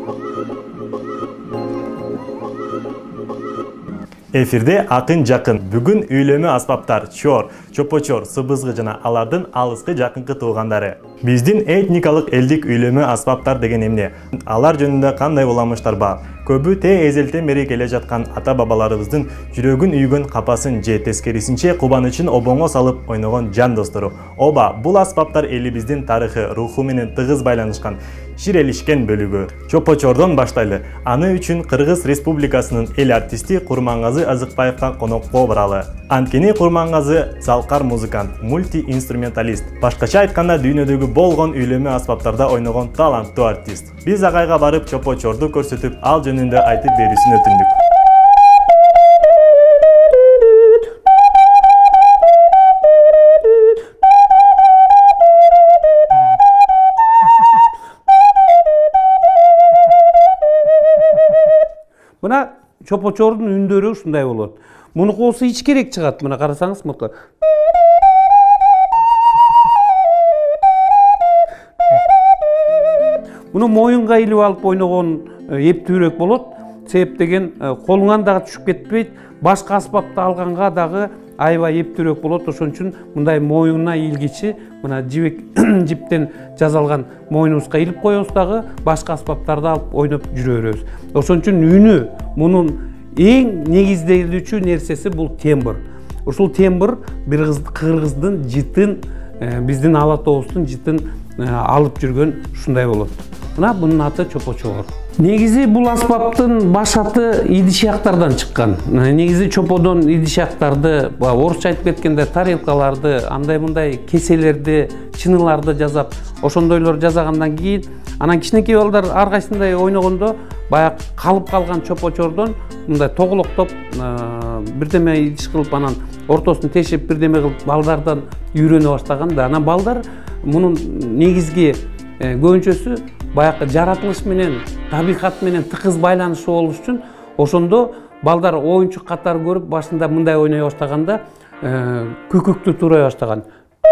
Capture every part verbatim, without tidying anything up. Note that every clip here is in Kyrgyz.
Эфирде акын жакын. Бүгүн үйлөмө аспаптар чор, чопочор, сыбызгы жана алардын алыскы жакынкы туугандары. Биздин этникалык элдик үйлөмө аспаптар деген эмне? Алар жөнүндө кандай уламыштар бар? Көбү те эзелтен бери келе жаткан ата бабаларыбыздын жүрөгүн үйгөн капасын же тескерисинче кубанычын обоңо салып ойногон жан достору. Оба, бул аспаптар элибиздин тарыхы, руху менен тыгыз байланышкан, ширелишкен бөлүгү. Чопочордон баштайлы. Аны үчүн Кыргыз Республикасынын эл артисти Курмангазы Азыкбаевка конокко баралы. Анткени Курмангазы залкар музыкант, мульти-инструменталист. Башкача айтканда дүйнөдөгү болгон үйлөмө аспаптарда ойногон таланттуу артист. Биз агайга барып чопочорду көрсөтүп, ал жөнүндө айтып берүүсүн өтүндүк. Мына чопочордун үндөрү ушундай болот. Муну болсо ич керек чыгат. Мына карасаңыз, мына. Муну моюнга илип алып ойногон эптүүрөөк болот. Себеп деген колуңан дагы түшүп кетпейт. Башка аспапты алганга дагы аябай эптүүрөөк болот. Ошон үчүн мындай моюна илгичи, мына жибек жиптен жасалган моюнубузга илип коебуз дагы башка аспаптарды алып ойноп жүрө беребиз. Ошон үчүн үнү мунун эң негизделүүчү нерсеси бул тембр. Ушул тембр бир кыргыздын жытын, биздин ала тообуздун жытын алып жүргөн ушундай болот. Мына бунун аты чопочор. Негизи бул аспаптын баш аты идишяктардан чыккан. Негизи чоподон идишяктарды, орусча айтып кеткенде тарелкаларды, андай-мындай кеселерди, чыныларды жасап, ошондойлор жасагандан кийин, анан кичинекей балдар ар кайсындай ойногондо баягы калып калган чопочордон мындай тоголоктоп, бирдеме идиш кылып, анан ортосун тешип, бирдеме кылып балдардан үйрөнө баштаган да. Анан балдар мунун негизги көбүнчөсү баягы жаратылыш менен, табигат менен тыгыз байланышы болуш үчүн ошондо балдар оюнчук катары көрүп, башында мындай ойной баштаганда күкүктү туурай баштаган.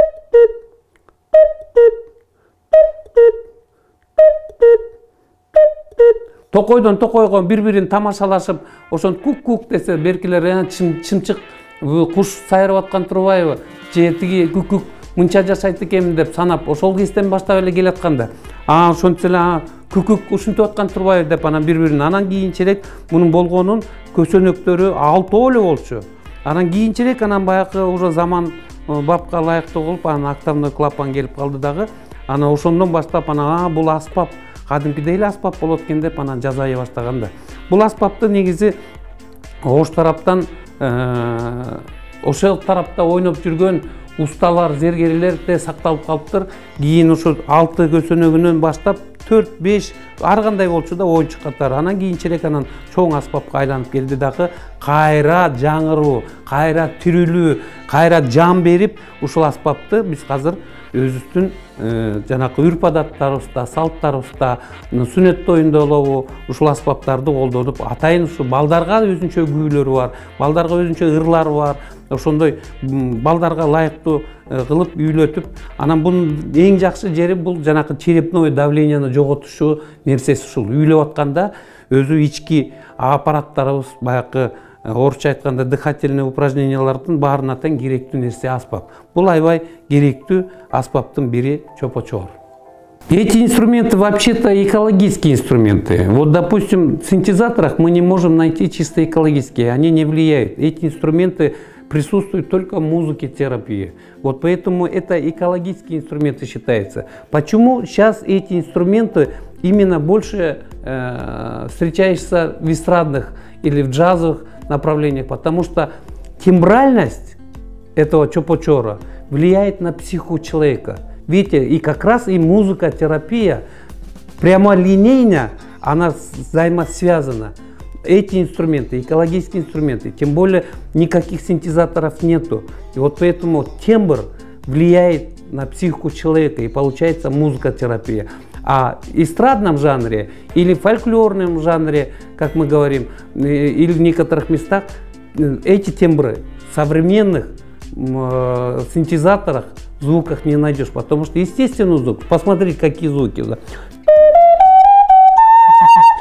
Токойдон токойго бири-бирин тамашалашып, ошон кук-кук десе, беркилер чымчык куш сайрап аткан турбайбы, же тиги күкүк мынча жашайт экенмин деп санап, ошол кезден баштап эле келатканда, а ошентип эле күкүк ушинтип аткан турбайбы деп анан бири-бирин, анан кийинчерээк мунун болгонун көсөнөктөрү алтоо эле болчу. Анан кийинчерээк анан баягы уже заман бапка ылайыктуу болуп, анан октавной клапан келип калды дагы. Анан ошондон баштап анан бул аспап кадимкидей эле аспап болот экен деп анан жасай баштаган да. Бул аспапты негизи ош тараптан, ошол тарапта ойноп жүргөн усталар, зергерлер де сакталып калыптыр. Кийин ошо алты көсөнөгүнөн баштап төрт беш ар кандай болчу да оюнчук катары. Анан кийинчерээк анан чоң аспапка айланып келди дагы. Кайра жаңыруу, кайра тирүүлүү, кайра жан берип, ушул аспапты биз азыр өзүбүздүн жанакы үрп адаттарыбызда, салттарыбызда, сүннөт тоюнда болобу, ушул аспаптарды колдонуп, атайын ушу балдарга өзүнчө күүлөрү бар, балдарга өзүнчө ырлары бар. Ошондой балдарга ылайыктуу кылып үйлөтүп, анан бунун эң жакшы жери бул жанакы черепное давленияны жоготушу нерсеси ушул. Үйлөп атканда өзү ички аппараттарыбыз, баягы орусча айтканда дыхательный упражнениялардын баарына тең керектүү нерсе аспап. Бул аябай керектүү аспаптын бири чопочор. Эти инструменты вообще-то экологические инструменты. Вот, допустим, в синтезаторах мы не можем найти чисто экологические, они не влияют. Эти инструменты присутствуют только в музыкотерапии. Вот поэтому это экологические инструменты считаются. Почему сейчас эти инструменты именно больше э, встречаются в эстрадных или в джазовых направлениях? Потому что тембральность этого чопочора влияет на психику человека. Видите, и как раз и музыкотерапия прямолинейно, она взаимосвязана. Эти инструменты, экологические инструменты, тем более никаких синтезаторов нету. И вот поэтому тембр влияет на психику человека, и получается музыкотерапия. А в эстрадном жанре или в фольклорном жанре, как мы говорим, или в некоторых местах, эти тембры в современных э, синтезаторах, звуках не найдешь, потому что естественный звук. Посмотрите, какие звуки.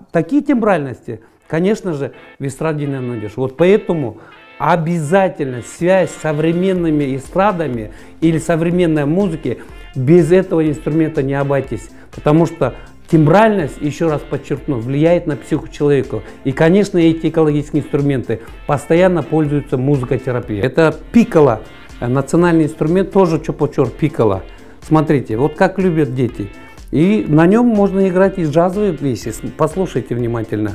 такие тембральности, конечно же, в эстраде не найдешь. Вот поэтому обязательно связь с современными эстрадами или современной музыки, без этого инструмента не обойтись. Потому что тембральность, еще раз подчеркну, влияет на психику человека. И, конечно, эти экологические инструменты постоянно пользуются музыкотерапией. Это пикколо, национальный инструмент, тоже чопочор пикколо. Смотрите, вот как любят дети. И на нем можно играть и джазовые песни. Послушайте внимательно.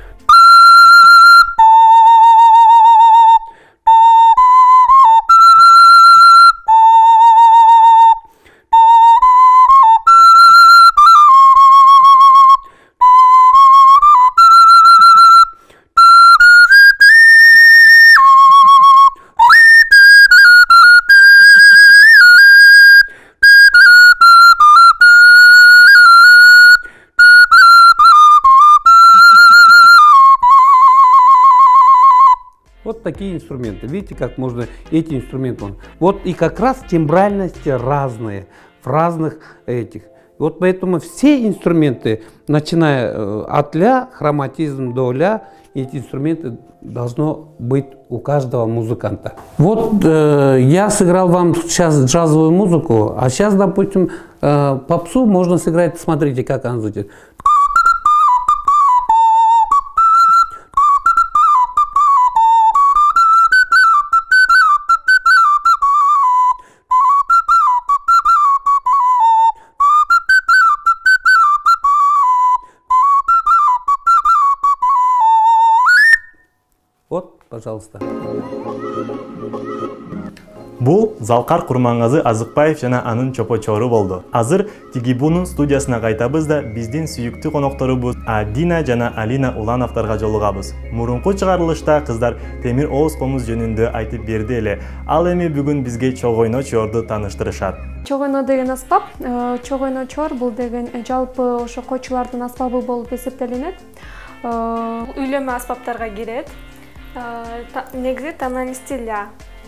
Вот такие инструменты. Видите, как можно эти инструменты. Вот и как раз тембральности разные в разных этих. Вот поэтому все инструменты, начиная от ля, хроматизм до ля, эти инструменты должно быть у каждого музыканта. Вот э, я сыграл вам сейчас джазовую музыку, а сейчас, допустим, э, попсу можно сыграть. Смотрите, как она звучит. Вот, пожалуйста. Бул Залкар Курмангазы Азыкбаев жана анын чопочору болду. Азыр Тигибунун студиясына кайтабыз да биздин сүйүктүү конокторубуз Адина жана Алина Улановторго жолугабыз. Мурунку чыгарылышта кыздар темир ооз комуз жөнүндө айтып берди эле. Ал эми бүгүн бизге чогойно чорду тааныштырышат. Чогойно деген аспап, чогойно чор бул деген жалпы ошо койчулардын аспабы болуп эсептелинет. Үйлөмө аспаптарга кирет. Негизи тональности ля.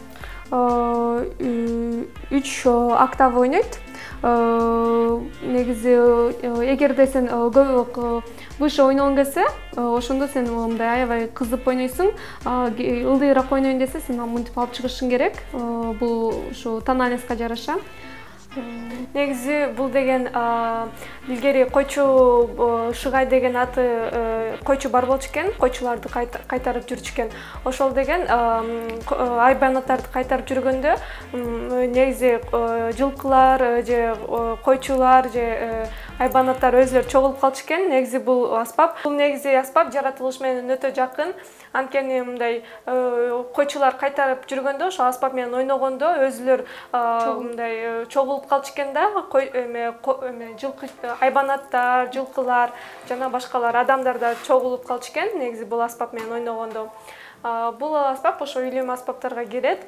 Үч октава ойнойт. Негизи эгерде сен көп выше ойногон келсе, ошондо сен мындай аябай кызып ойнойсуң. Ылдыйраак ойнойм десе, сен мынтип алып чыгышың керек. Бул ушу тональностька жараша. Негизи бул деген илгери койчу Шыгай деген аты койчу бар болчу экен, койчуларды кайтарып жүрчү экен. Ошол деген айбанаттарды кайтарып жүргөндө негизи жылкылар же койчулар же айбанаттар өзүлөрү чогулуп калчу экен. Негизи бул аспап, бул негизи аспап жаратылыш менен өтө жакын. Анткени мындай койчулар кайтарып жүргөндө, ошол аспап менен ойногондо өзүлөр мындай чогулуп калчу экен да, эме жылкы айбанаттар, жылкылар жана башкалар адамдар да чогулуп калчу экен. Негизи бул аспап менен ойногондо. Бул аспап ошо үйлөмө аспаптарга кирет.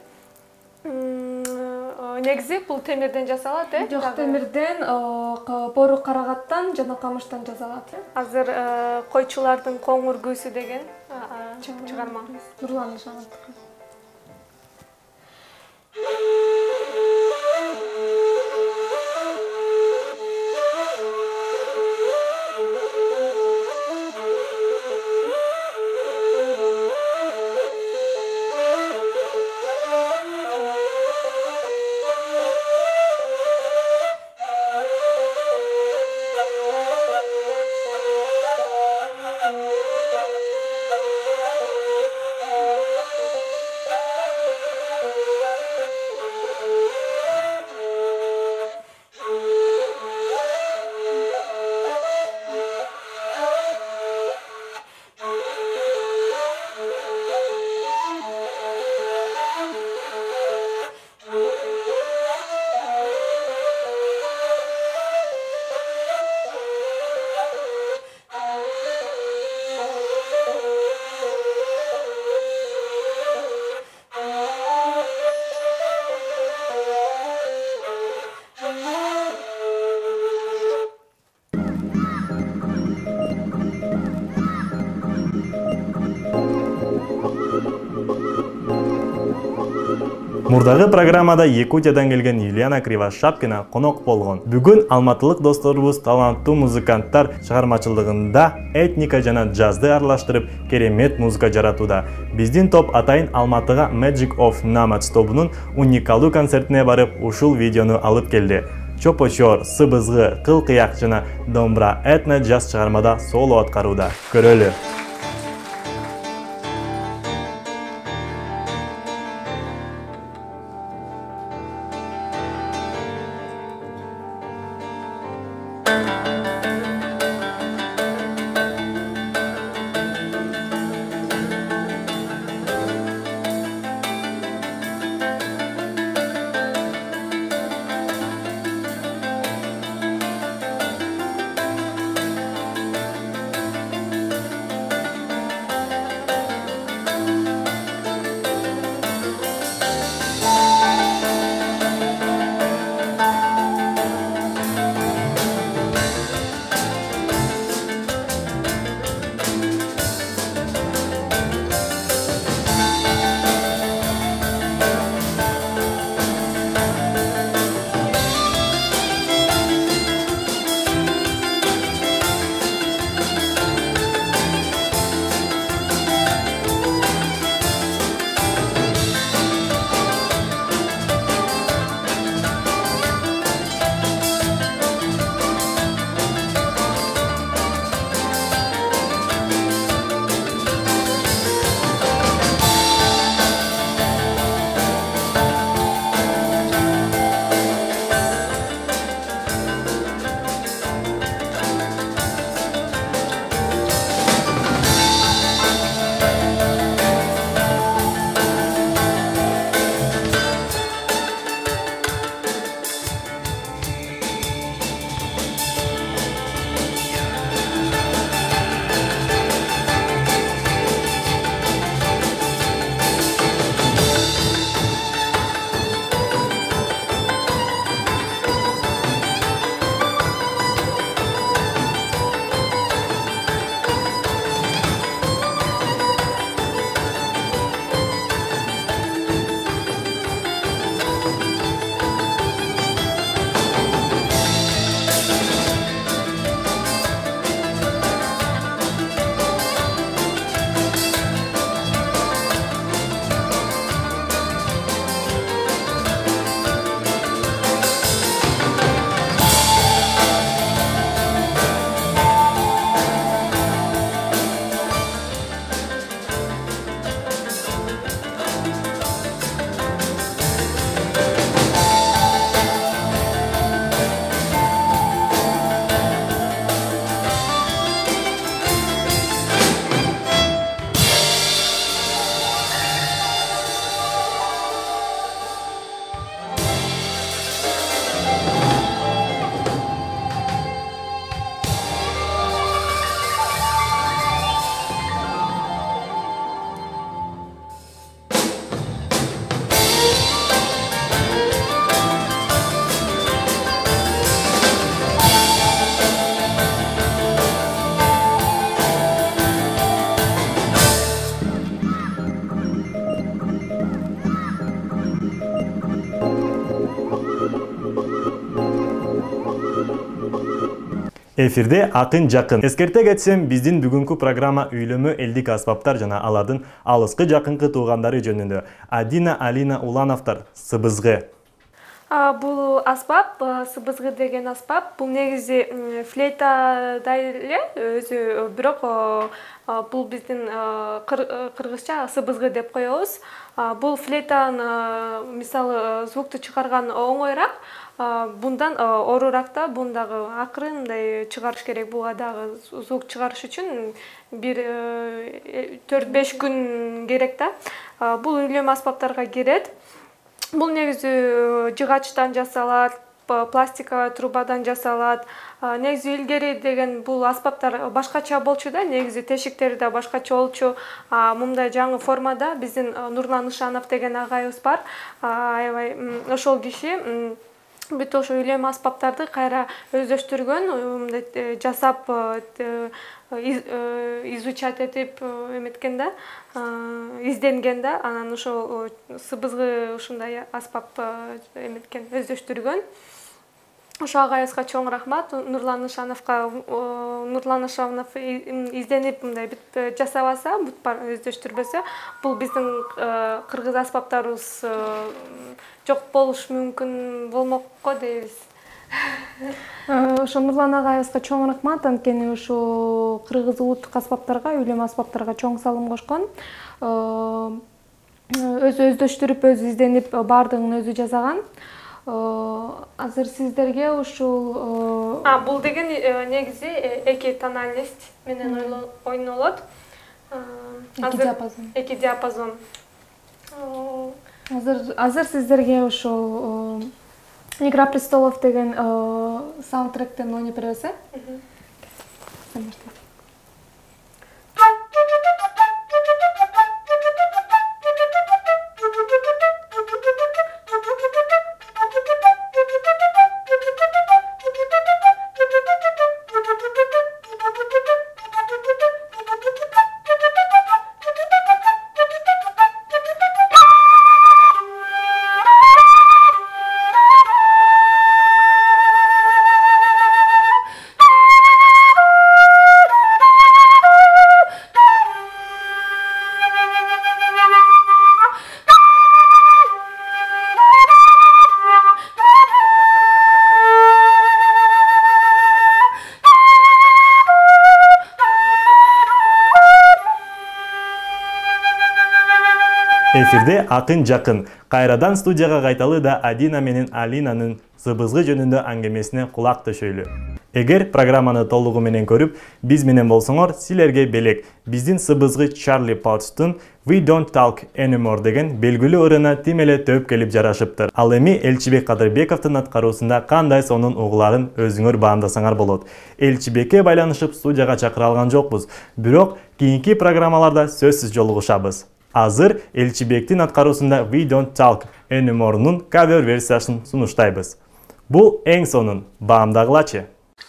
Негизи бул темирден жасалат, э? Жок, темирден, бору карагаттан жана камыштан жасалат. Азыр койчулардын коңур күүсү деген чыгарма. Нурлан Жаматов. Мурдагы программада Якутиядан келген Юлиана Кривошапкина конок болгон. Бүгүн алматылык досторубуз таланттуу музыканттар чыгармачылыгында этника жана джазды аралаштырып керемет музыка жаратууда. Биздин топ атайын Алматыга Magic of Nomads тобунун уникалдуу концертине барып, ушул видеону алып келди. Чопочор, сыбызгы, кыл кыяк жана домбра этно джаз чыгармада соло аткарууда. Көрөлү. Эфирде акын жакын. Эскерте кетсем, биздин бүгүнкү программа үйлөмө элдик аспаптар жана алардын алыскы жакынкы туугандары жөнүндө. Адина Алина Улановтар, сыбызгы. Бул аспап, сыбызгы деген аспап, бул негизи флейтадай эле өзү, бирок бул биздин кыргызча сыбызгы деп коебуз. Бул флейтаны мисалы звукту чыгарган оңойраак, bundan оруракта, бундагы акырын мындай чыгарыш керек. Буга дагы звук чыгарыш үчүн бир төрт беш күн керек да. Бул үйлөмө аспаптарга кирет. Бул негизи жыгачтан жасалат, пластика трубадан жасалат. Негизи илгери деген бул аспаптар башкача болчу да, негизи тешиктери да башкача болчу. Мындай жаңы формада биздин Нурлан Ышанов деген агайыбыз бар. Аябай ошол киши бүт ошо үйлөмө аспаптарды кайра өздөштүргөн, мындай жасап изучать этип эметкен да, изденген да, анан ошо сыбызгы ушундай аспап эметкен, өздөштүргөн. Ошо агайыбызга чоң рахмат. Нурлан Ишановго, Нурлан Ишанов изденип мындай бүт жасабаса, бүт өздөштүрбөсө, бул биздин кыргыз аспаптарыбыз жок болуш мүмкүн болмок го дейбиз. Ошо Нурлан агайыбызга чоң рахмат, анткени ошо кыргыз улуттук аспаптарга, үйлөмө аспаптарга чоң салым кошкон. Өзү өздөштүрүп, өзү изденип, бардыгын өзү жасаган. Азыр сиздерге ушул бул деген негизи эки тональность менен ойнолот. Эки диапазон. Эки диапазон. Азыр азыр сиздерге ушул Игра престолов деген саундтректен ойноп беребиз, э? Эфирде акын жакын. Кайрадан студияга кайталы да Адина менен Алинанын сыбызгы жөнүндө аңгемесине кулак төшөйлү. Эгер программаны толугу менен көрүп, биз менен болсоңор, силерге белек. Биздин сыбызгы Чарли Паутстун We Don't Talk Anymore деген белгилүү ырына тим эле төп келип жарашыптыр. Ал эми Элчибек Кадырбековдун аткаруусунда кандай сонун угуларын өзүңөр баамдасаңар болот. Элчибекке байланышып студияга чакыра алган жокпуз, бирок кийинки программаларда сөзсүз жолугушабыз. Азыр Элчибектин аткаруусунда We Don't Talk Anymore'нун кавер версиясын сунуштайбыз. Бул эң сонун, баамдагылачы.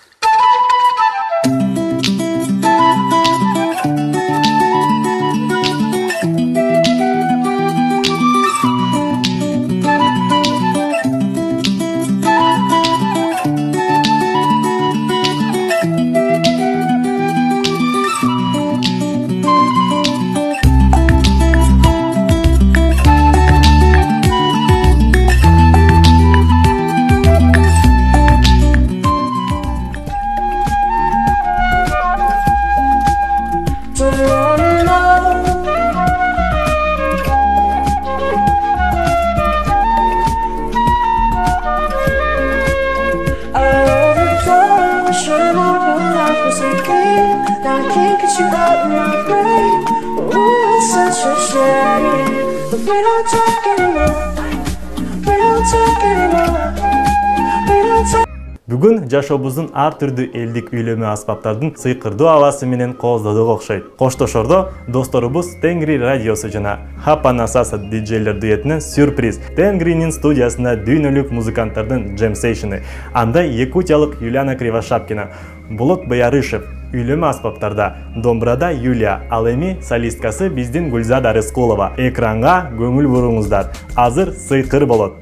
Бүгүн жашообуздун ар түрдүү элдик үйлөмө аспаптардын сыйкырдуу абасы менен кооздодук окшойт. Коштошордо досторубуз Тенгри радиосу жана Хапанасаса диджейлер дуэтинен сюрприз. Тенгринин студиясында дүйнөлүк музыканттардын джем сейшини. Анда якутиялык Юлиана Кривошапкина, Болот Баярышев, үйлөмө аспаптарда, домбырада Юлия, ал эми солисткасы биздин Гүлзада Рыскулова. Экранга көңүл буруңуздар. Азыр сыйкыр болот.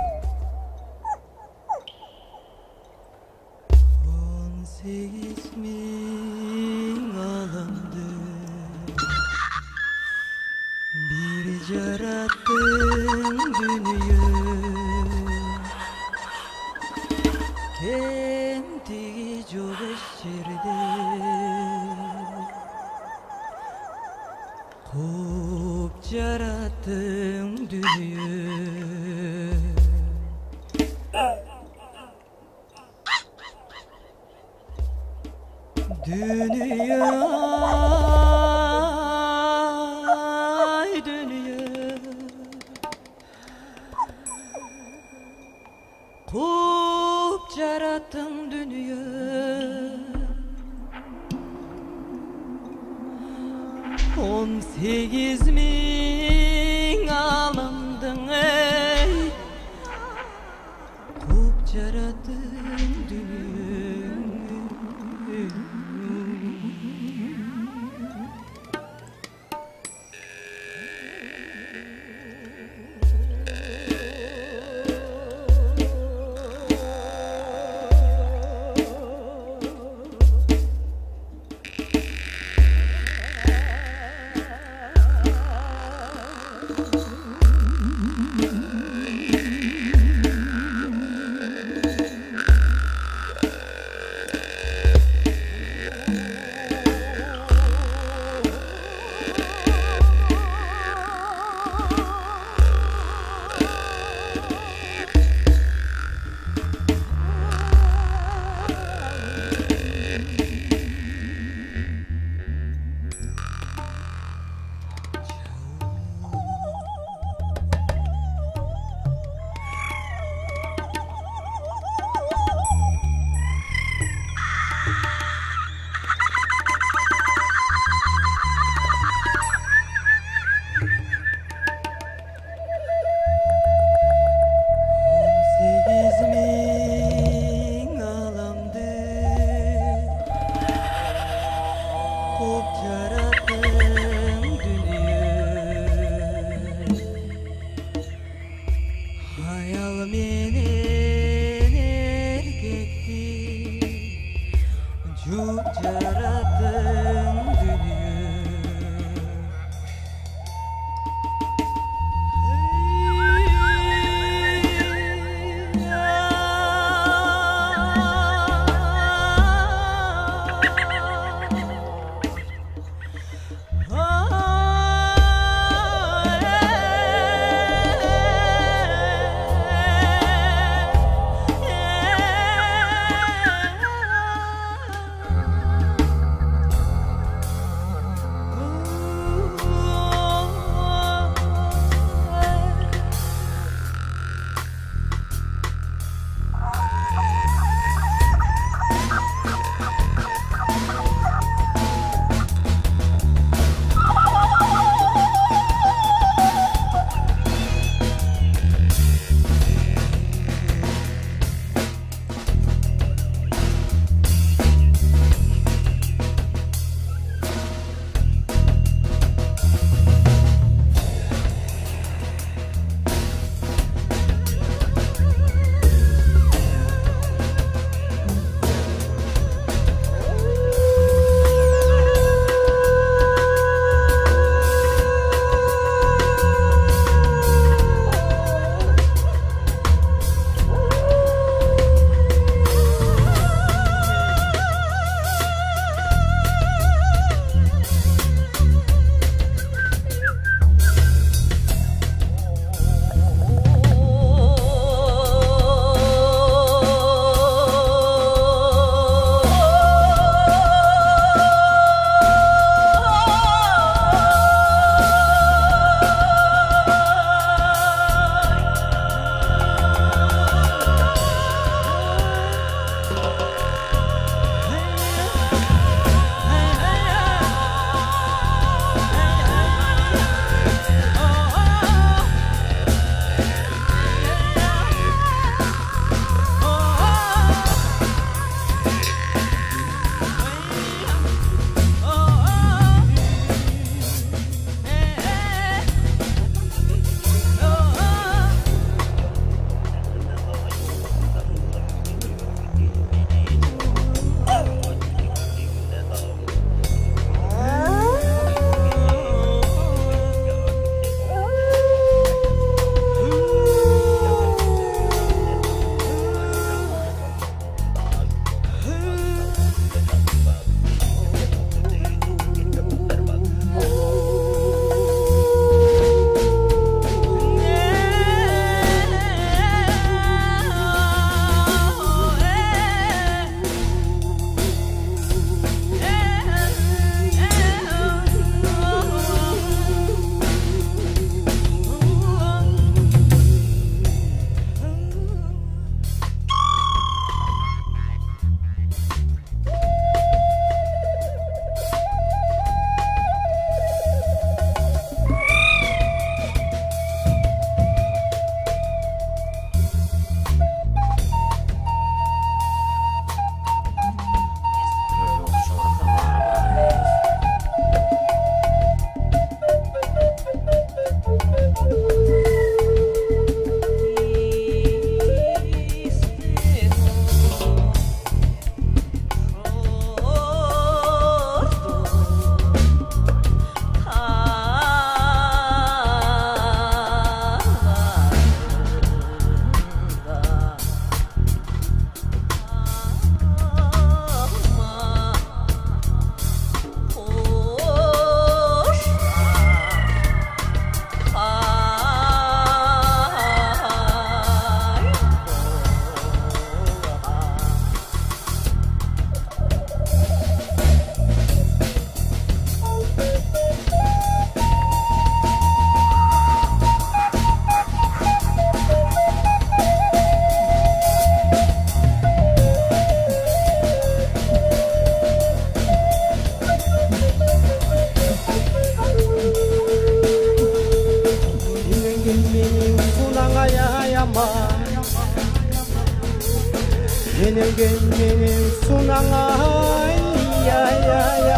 On sekiz ming alındın ey, kupça Yenilgen benim sunana ya ya ya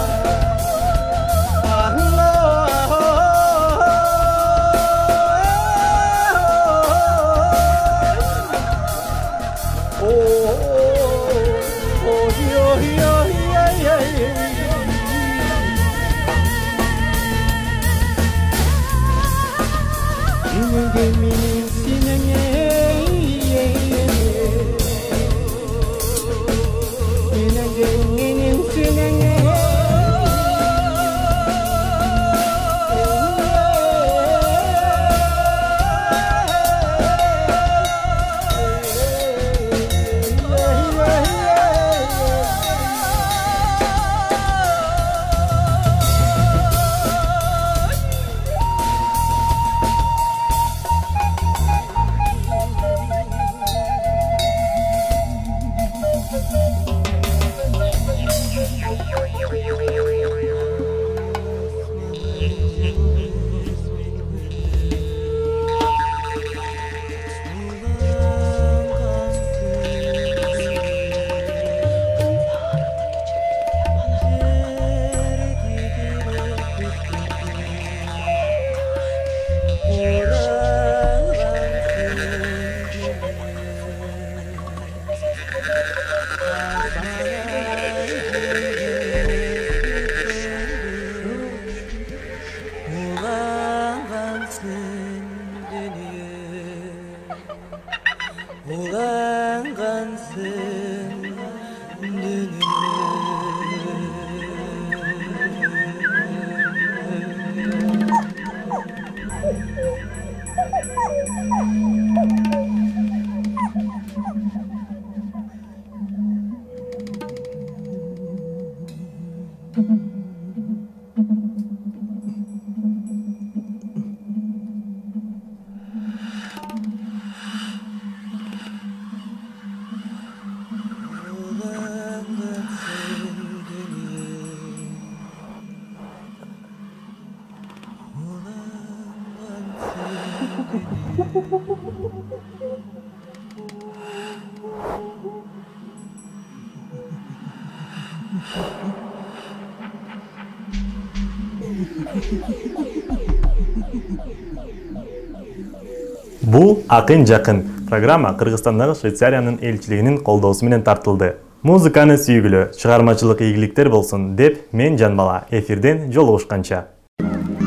Бул Акын Жакын программа Кыргызстандагы Швейцариянын элчилигинин колдоосу менен тартылды. Музыканы сүйгүлө, чыгармачылык ийгиликтер болсун деп мен Жанбала. Эфирден жолугушканча.